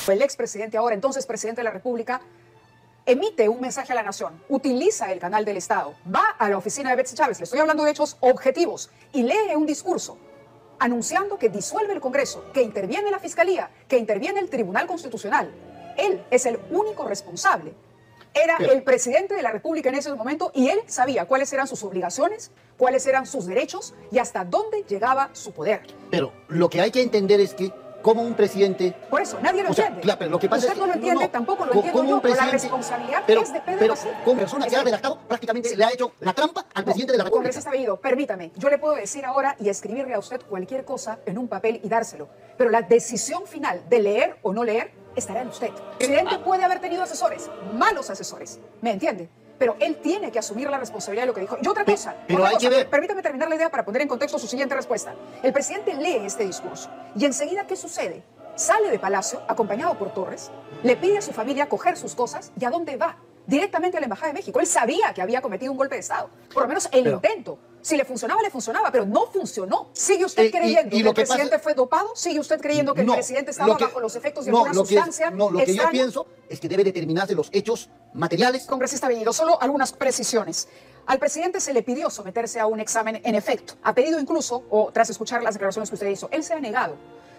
El expresidente, ahora entonces presidente de la República, emite un mensaje a la nación, utiliza el canal del Estado, va a la oficina de Betsy Chávez, le estoy hablando de hechos objetivos, y lee un discurso anunciando que disuelve el Congreso, que interviene la Fiscalía, que interviene el Tribunal Constitucional. Él es el único responsable. Era el presidente de la República en ese momento y él sabía cuáles eran sus obligaciones, cuáles eran sus derechos y hasta dónde llegaba su poder. Pero lo que hay que entender es que como un presidente... Por eso, nadie lo entiende. Claro, pero lo que pasa Usted es que, no lo entiende, tampoco lo entiendo yo, pero la responsabilidad es de Pedro Pero Castillo. como persona que ha redactado, prácticamente le ha hecho la trampa al presidente de la República. Congresista Bellido, permítame, yo le puedo decir ahora y escribirle a usted cualquier cosa en un papel y dárselo, pero la decisión final de leer o no leer estará en usted. El presidente puede haber tenido asesores, malos asesores, ¿me entiende? Pero él tiene que asumir la responsabilidad de lo que dijo. Y otra cosa, permítame terminar la idea para poner en contexto su siguiente respuesta. El presidente lee este discurso y enseguida, ¿qué sucede? Sale de Palacio, acompañado por Torres, le pide a su familia coger sus cosas y ¿a dónde va? Directamente a la Embajada de México. Él sabía que había cometido un golpe de Estado. Por lo menos el intento. Si le funcionaba, le funcionaba, pero no funcionó. ¿Sigue usted creyendo que el presidente fue dopado? ¿Sigue usted creyendo que el presidente estaba bajo los efectos de alguna sustancia? Lo que yo pienso es que debe determinarse los hechos materiales. Congresista Bellido, solo algunas precisiones. Al presidente se le pidió someterse a un examen en efecto. Ha pedido incluso, o tras escuchar las declaraciones que usted hizo, él se ha negado.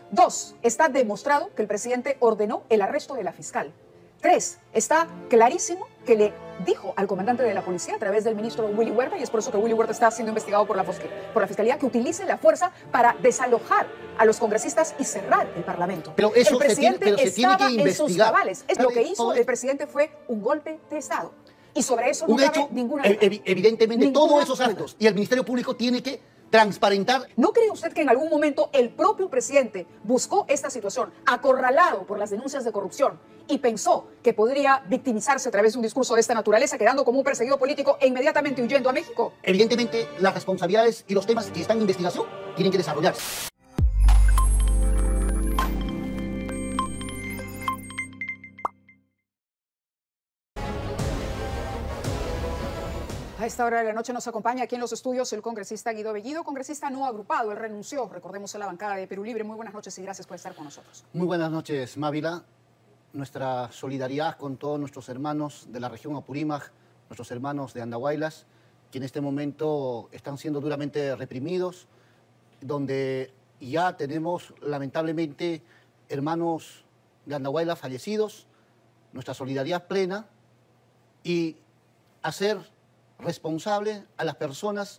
2, está demostrado que el presidente ordenó el arresto de la fiscal. 3, está clarísimo que le dijo al comandante de la policía a través del ministro Willy Huerta, y es por eso que Willy Huerta está siendo investigado por la fiscalía, que utilice la fuerza para desalojar a los congresistas y cerrar el Parlamento. Pero eso el presidente se tiene que investigar. En sus cabales. Lo que hizo el presidente fue un golpe de Estado. Y sobre eso no cabe ninguna duda. Evidentemente, todos esos actos. Y el Ministerio Público tiene que transparentar. ¿No cree usted que en algún momento el propio presidente buscó esta situación, acorralado por las denuncias de corrupción, y pensó que podría victimizarse a través de un discurso de esta naturaleza, quedando como un perseguido político e inmediatamente huyendo a México? Evidentemente, las responsabilidades y los temas que están en investigación tienen que desarrollarse. A esta hora de la noche nos acompaña aquí en los estudios el congresista Guido Bellido, congresista no agrupado, él renunció, recordemos, a la bancada de Perú Libre. Muy buenas noches y gracias por estar con nosotros. Muy buenas noches, Mávila. Nuestra solidaridad con todos nuestros hermanos de la región Apurímac, nuestros hermanos de Andahuaylas, que en este momento están siendo duramente reprimidos, donde ya tenemos lamentablemente hermanos de Andahuaylas fallecidos, nuestra solidaridad plena y hacer responsable a las personas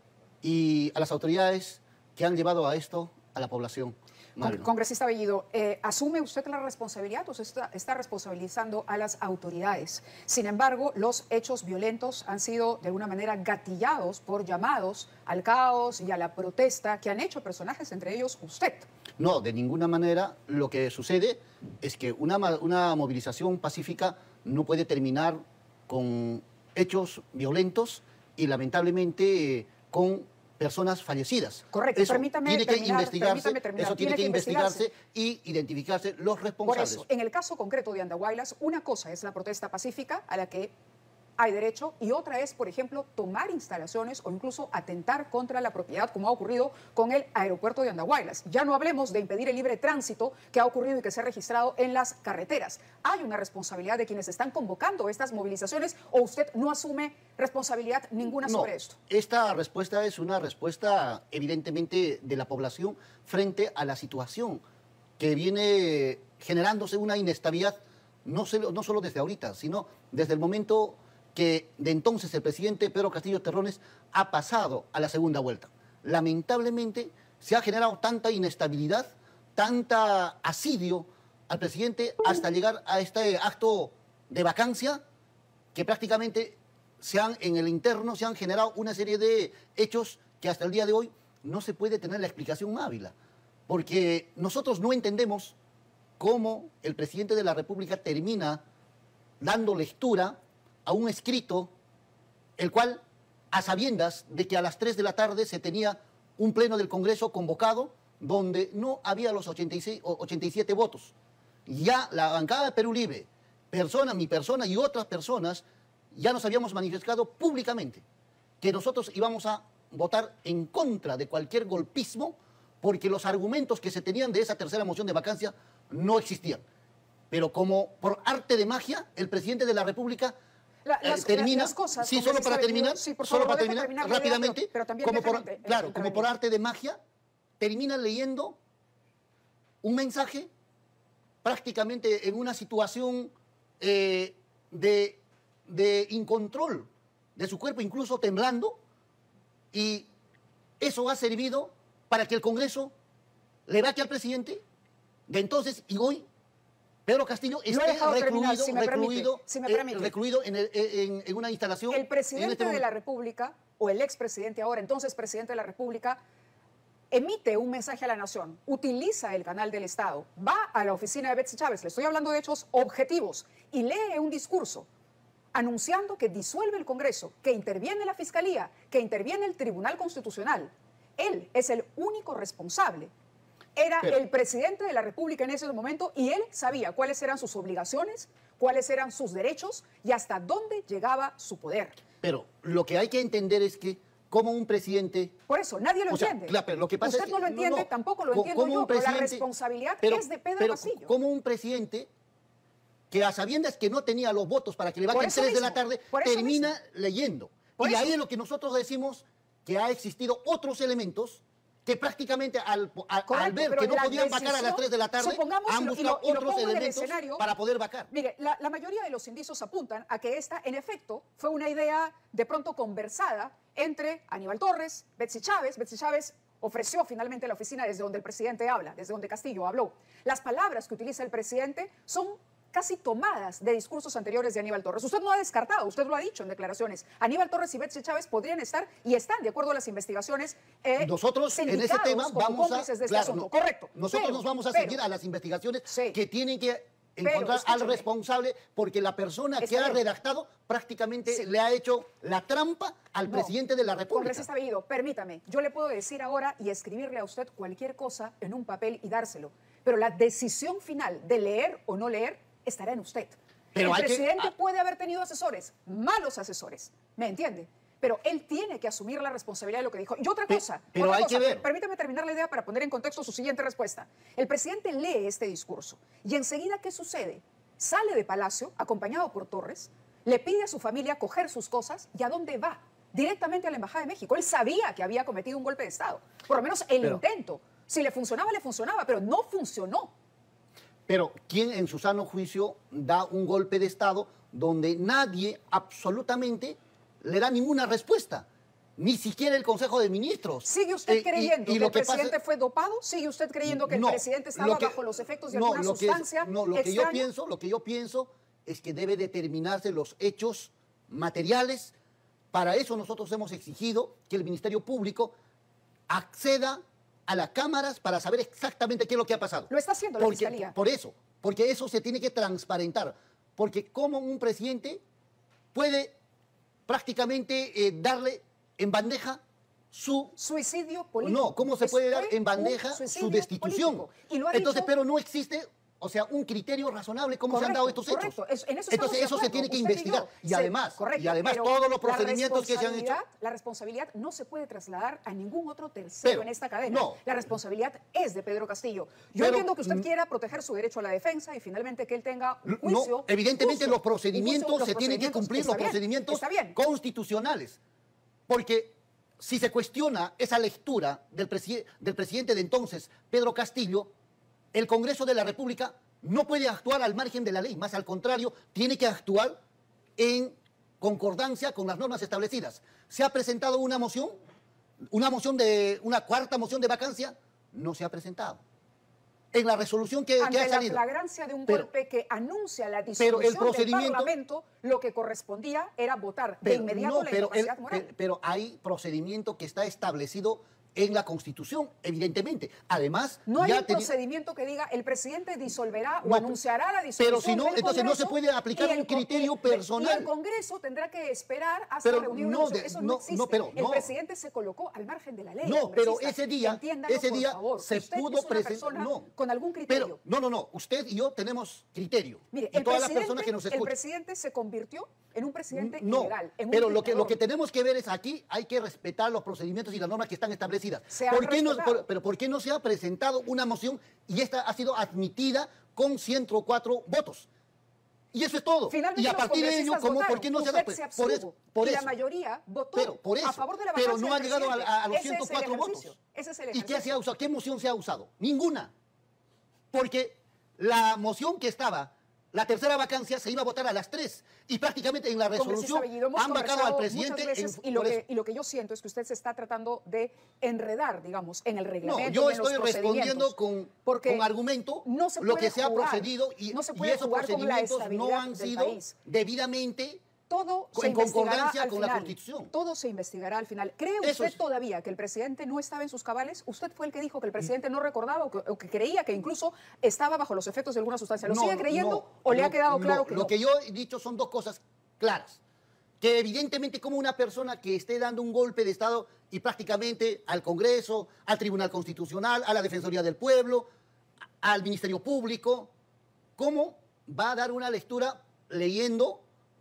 y a las autoridades que han llevado a esto a la población. Congresista Bellido, ¿asume usted la responsabilidad o se está responsabilizando a las autoridades? Sin embargo, los hechos violentos han sido de alguna manera gatillados por llamados al caos y a la protesta que han hecho personajes, entre ellos usted. No, de ninguna manera. Lo que sucede es que una movilización pacífica no puede terminar con hechos violentos y lamentablemente con personas fallecidas. Correcto, eso permítame terminar. Eso tiene que investigarse y identificarse los responsables. Por eso, en el caso concreto de Andahuaylas, una cosa es la protesta pacífica a la que hay derecho y otra es, por ejemplo, tomar instalaciones o incluso atentar contra la propiedad, como ha ocurrido con el aeropuerto de Andahuaylas. Ya no hablemos de impedir el libre tránsito que ha ocurrido y que se ha registrado en las carreteras. ¿Hay una responsabilidad de quienes están convocando estas movilizaciones o usted no asume responsabilidad ninguna sobre esto? Esta respuesta es una respuesta evidentemente de la población frente a la situación que viene generándose una inestabilidad, no solo desde ahorita, sino desde el momento que de entonces el presidente Pedro Castillo Terrones ha pasado a la segunda vuelta. Lamentablemente se ha generado tanta inestabilidad, tanta asidio al presidente hasta llegar a este acto de vacancia que prácticamente en el interno se han generado una serie de hechos que hasta el día de hoy no se puede tener la explicación Ávila, porque nosotros no entendemos cómo el presidente de la República termina dando lectura a un escrito, el cual, a sabiendas de que a las 3 de la tarde se tenía un pleno del Congreso convocado, donde no había los 87 votos. Ya la bancada de Perú Libre, mi persona y otras personas, ya nos habíamos manifestado públicamente que nosotros íbamos a votar en contra de cualquier golpismo porque los argumentos que se tenían de esa tercera moción de vacancia no existían. pero como por arte de magia, el presidente de la República termina, las cosas, sí, como solo se para sabe, terminar, sí, por solo favor, para déjame terminar terminar la idea, rápidamente, pero también como por, déjame claro, como por intervenir. arte de magia, termina leyendo un mensaje prácticamente en una situación de incontrol de su cuerpo, incluso temblando, y eso ha servido para que el Congreso le vaque al presidente de entonces y hoy Pedro Castillo esté recluido en una instalación. El presidente en este de la momento. República, o el expresidente ahora, entonces presidente de la República, emite un mensaje a la nación, utiliza el canal del Estado, va a la oficina de Betsy Chávez, le estoy hablando de hechos objetivos, y lee un discurso anunciando que disuelve el Congreso, que interviene la Fiscalía, que interviene el Tribunal Constitucional. Él es el único responsable. Era el presidente de la República en ese momento y él sabía cuáles eran sus obligaciones, cuáles eran sus derechos y hasta dónde llegaba su poder. Pero lo que hay que entender es que como un presidente... Por eso, nadie lo entiende. Claro, pero lo que pasa Usted no lo entiende, tampoco lo entiendo yo, pero la responsabilidad es de Pedro Castillo. Como un presidente que a sabiendas que no tenía los votos para que le vaquen 3 de la tarde, termina leyendo. Y ahí es lo que nosotros decimos que ha existido otros elementos que prácticamente al ver que no podían vacar a las 3 de la tarde, han buscado otros elementos para poder vacar. Mire, la mayoría de los indicios apuntan a que esta, en efecto, fue una idea de pronto conversada entre Aníbal Torres, Betsy Chávez. Betsy Chávez ofreció finalmente la oficina desde donde el presidente habla, desde donde Castillo habló. Las palabras que utiliza el presidente son casi tomadas de discursos anteriores de Aníbal Torres. Usted no ha descartado, usted lo ha dicho en declaraciones. Aníbal Torres y Betsy Chávez podrían estar y están, de acuerdo a las investigaciones, nosotros en ese tema vamos a... Correcto. Nosotros nos vamos a seguir a las investigaciones que tienen que encontrar al responsable, porque la persona que ha redactado prácticamente le ha hecho la trampa al presidente de la República. Congresista Bellido, permítame, yo le puedo decir ahora y escribirle a usted cualquier cosa en un papel y dárselo, pero la decisión final de leer o no leer estará en usted. Pero el presidente puede haber tenido asesores, malos asesores, ¿me entiende? Pero él tiene que asumir la responsabilidad de lo que dijo. Y otra cosa, que ver. Permítame terminar la idea para poner en contexto su siguiente respuesta. El presidente lee este discurso y enseguida, ¿qué sucede? Sale de Palacio, acompañado por Torres, le pide a su familia coger sus cosas y ¿a dónde va? Directamente a la Embajada de México. Él sabía que había cometido un golpe de Estado. Por lo menos el intento. Si le funcionaba, pero no funcionó. Pero ¿quién en su sano juicio da un golpe de Estado donde nadie absolutamente le da ninguna respuesta? Ni siquiera el Consejo de Ministros. ¿Sigue usted creyendo que el presidente fue dopado? ¿Sigue usted creyendo que el presidente estaba bajo los efectos de alguna sustancia extraña? Lo que yo pienso es que debe determinarse los hechos materiales. Para eso nosotros hemos exigido que el Ministerio Público acceda a las cámaras para saber exactamente qué es lo que ha pasado. Lo está haciendo la Fiscalía. Porque eso se tiene que transparentar. Porque como un presidente puede prácticamente darle en bandeja su... Suicidio político. No, ¿cómo se puede dar en bandeja su destitución? Entonces, pero no existe... O sea, un criterio razonable, ¿cómo se han dado estos hechos? Entonces, eso se tiene que investigar. Y además, todos los procedimientos que se han hecho... La responsabilidad no se puede trasladar a ningún otro tercero en esta cadena. La responsabilidad es de Pedro Castillo. Yo entiendo que usted quiera proteger su derecho a la defensa y finalmente que él tenga un juicio. No, evidentemente los procedimientos se tienen que cumplir, los procedimientos constitucionales. Porque si se cuestiona esa lectura del presidente de entonces, Pedro Castillo, el Congreso de la República no puede actuar al margen de la ley, más al contrario, tiene que actuar en concordancia con las normas establecidas. Se ha presentado una cuarta moción de vacancia, no se ha presentado. En la resolución que ha salido. Ante la flagrancia de un golpe que anuncia la disolución del Parlamento, lo que correspondía era votar de inmediato la incapacidad moral. Pero hay procedimiento que está establecido en la Constitución, evidentemente. Además, no hay un procedimiento que diga el presidente disolverá o anunciará la disolución. Pero si no, entonces no se puede aplicar un criterio personal. Y el Congreso tendrá que esperar hasta reunir una moción. Eso no existe. El presidente se colocó al margen de la ley. No, pero ese día se pudo presentar. Con algún criterio. Pero, no. Usted y yo tenemos criterio. Mire, y todas las personas que nos escuchan. El presidente se convirtió en un presidente ilegal. Pero lo que tenemos que ver es aquí hay que respetar los procedimientos y las normas que están establecidas. ¿Por qué no se ha presentado una moción y esta ha sido admitida con 104 votos. Y eso es todo. Finalmente, y a partir de ello, ¿por qué no se da? Por eso. Y la mayoría votó a favor de la vacancia. Pero no ha del llegado a los Ese 104 es votos. Ese es el ¿Y qué se ha ejercicio. usado? ¿Qué moción se ha usado? Ninguna. Porque la moción que estaba, la tercera vacancia, se iba a votar a las 3. Y prácticamente en la resolución han vacado al presidente. Y lo que yo siento es que usted se está tratando de enredar, digamos, en el reglamento. No, yo en los estoy respondiendo con argumento no se lo que se ha jugar, procedido y, no se y puede esos jugar con la procedimientos no estabilidad han del sido país. debidamente Todo se en investigará concordancia al con final. la Constitución. Todo se investigará al final. ¿Cree Eso usted es. todavía que el presidente no estaba en sus cabales? ¿Usted fue el que dijo que el presidente no recordaba o que creía que incluso estaba bajo los efectos de alguna sustancia? ¿Lo sigue creyendo o le ha quedado claro que no? Lo que yo he dicho son dos cosas claras. Que evidentemente como una persona que esté dando un golpe de Estado y prácticamente al Congreso, al Tribunal Constitucional, a la Defensoría del Pueblo, al Ministerio Público, ¿cómo va a dar una lectura leyendo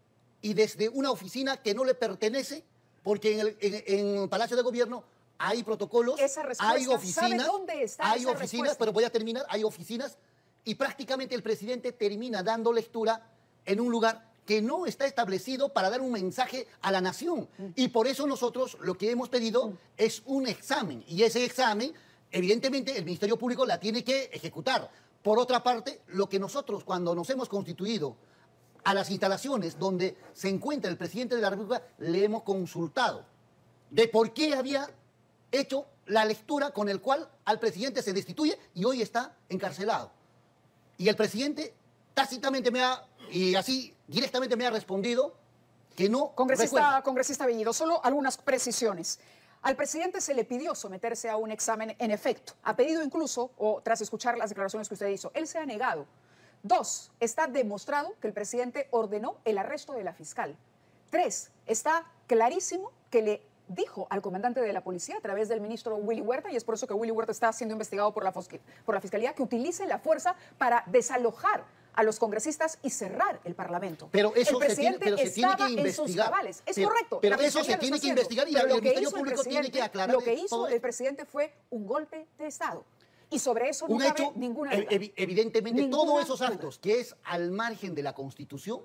y desde una oficina que no le pertenece? Porque en el Palacio de Gobierno hay protocolos, hay oficinas, ¿sabe dónde está esa respuesta? Pero voy a terminar, hay oficinas y prácticamente el presidente termina dando lectura en un lugar que no está establecido para dar un mensaje a la nación. Y por eso nosotros lo que hemos pedido es un examen. Y ese examen, evidentemente, el Ministerio Público la tiene que ejecutar. Por otra parte, lo que nosotros, cuando nos hemos constituido a las instalaciones donde se encuentra el presidente de la República, le hemos consultado de por qué había hecho la lectura con el cual al presidente se destituye y hoy está encarcelado. Y el presidente tácitamente y así directamente me ha respondido que no recuerda. Congresista Bellido, solo algunas precisiones. Al presidente se le pidió someterse a un examen en efecto. Ha pedido incluso, o tras escuchar las declaraciones que usted hizo, él se ha negado. 2, está demostrado que el presidente ordenó el arresto de la fiscal. 3, está clarísimo que le dijo al comandante de la policía a través del ministro Willy Huerta, y es por eso que Willy Huerta está siendo investigado por la fiscalía, que utilice la fuerza para desalojar a los congresistas y cerrar el Parlamento. Pero eso el presidente se tiene que investigar. en sus cabales. Es correcto. Pero eso se tiene que investigar y el Ministerio Público tiene que aclarar. Lo que hizo el presidente fue un golpe de Estado. Y sobre eso no cabe ninguna duda. Evidentemente, todos esos actos que es al margen de la Constitución,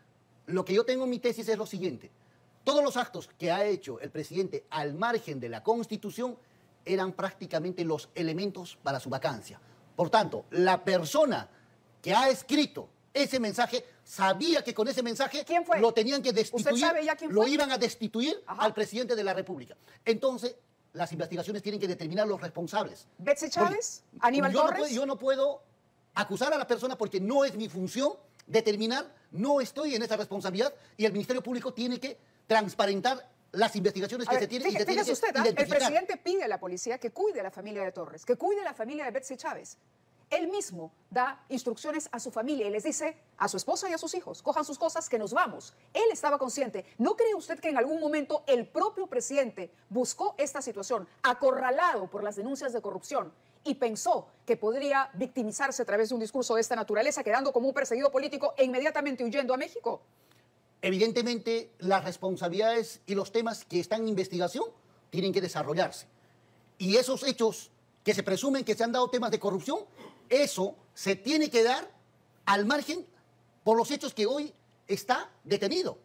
lo que yo tengo en mi tesis es lo siguiente. Todos los actos que ha hecho el presidente al margen de la Constitución eran prácticamente los elementos para su vacancia. Por tanto, la persona que ha escrito ese mensaje sabía que con ese mensaje lo tenían que destituir. ¿Usted sabe ya quién fue? Lo iban a destituir al presidente de la República. Entonces, las investigaciones tienen que determinar los responsables. ¿Betsy Chávez? ¿Aníbal Torres? Yo no puedo acusar a la persona porque no es mi función determinar, no estoy en esa responsabilidad y el Ministerio Público tiene que transparentar las investigaciones que se tienen y se tienen que identificar. El presidente pide a la policía que cuide a la familia de Torres, que cuide a la familia de Betsy Chávez. Él mismo da instrucciones a su familia y les dice a su esposa y a sus hijos, cojan sus cosas que nos vamos. Él estaba consciente. ¿No cree usted que en algún momento el propio presidente buscó esta situación, acorralado por las denuncias de corrupción, y pensó que podría victimizarse a través de un discurso de esta naturaleza, quedando como un perseguido político e inmediatamente huyendo a México? Evidentemente, las responsabilidades y los temas que están en investigación tienen que desarrollarse. Y esos hechos que se presumen que se han dado temas de corrupción, eso se tiene que dar al margen por los hechos que hoy está detenido.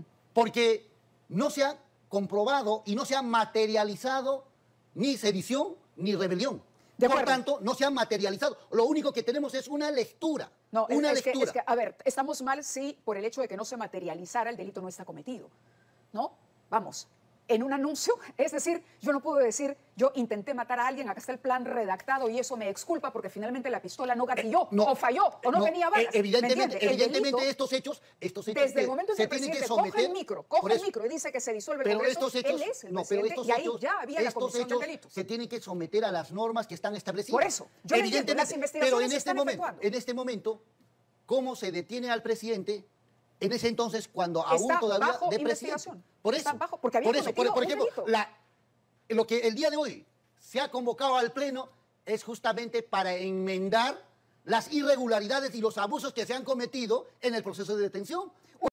Porque no se ha comprobado y no se ha materializado ni sedición ni rebelión. Por tanto, no se ha materializado. Lo único que tenemos es una lectura. No, es que, a ver, estamos mal si por el hecho de que no se materializara el delito no está cometido. ¿No? Vamos. En un anuncio, es decir, yo no puedo decir, yo intenté matar a alguien, acá está el plan redactado y eso me exculpa porque finalmente la pistola no gatilló, o falló, o no tenía balas. Evidentemente estos hechos desde el momento en que el presidente coge el micro y dice que se disuelve el Congreso, él es el presidente y ahí ya había la comisión del delito. Se tienen que someter a las normas que están establecidas. Por eso, yo entiendo, las investigaciones pero en este momento, ¿cómo se detiene al presidente? En ese entonces, cuando aún todavía de presidente. Por ejemplo, lo que el día de hoy se ha convocado al Pleno es justamente para enmendar las irregularidades y los abusos que se han cometido en el proceso de detención.